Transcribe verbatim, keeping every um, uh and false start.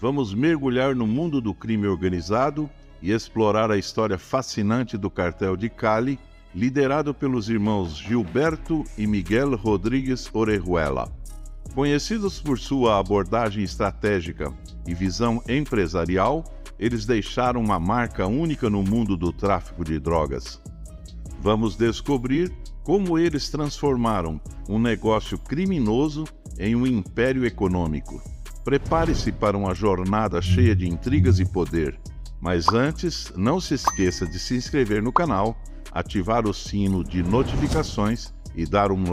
vamos mergulhar no mundo do crime organizado e explorar a história fascinante do cartel de Cali, liderado pelos irmãos Gilberto e Miguel Rodrigues Orejuela. Conhecidos por sua abordagem estratégica e visão empresarial, eles deixaram uma marca única no mundo do tráfico de drogas. Vamos descobrir como eles transformaram um negócio criminoso em um império econômico. Prepare-se para uma jornada cheia de intrigas e poder. Mas antes, não se esqueça de se inscrever no canal, ativar o sino de notificações e dar um